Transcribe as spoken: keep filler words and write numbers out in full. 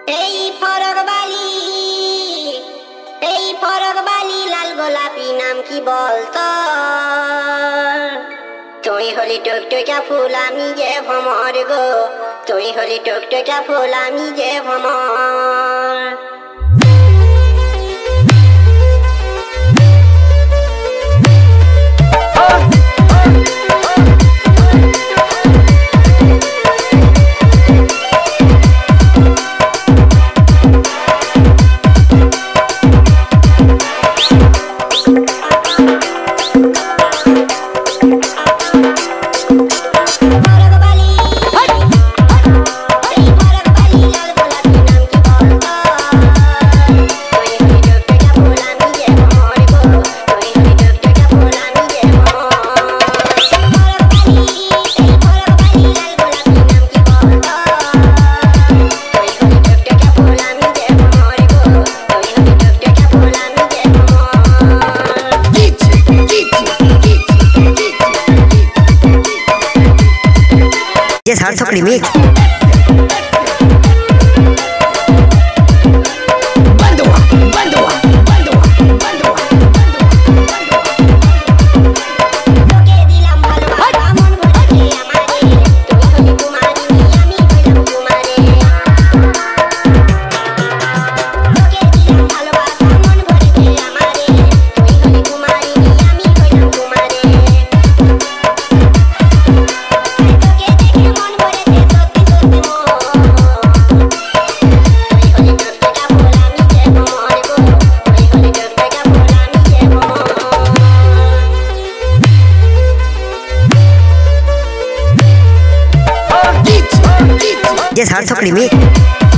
এই ফরক বালি এই ফরক বালি লাল গোলাপি নাম কি বলতো? তুই হলি টুকটুকা ফুল আমি যে ভ্রমর গো, তুই হলি টুকটুকা ফুল আমি যে ভ্রমর। ये सार्थक रिमिक्स ये सार्थक रिमिक्स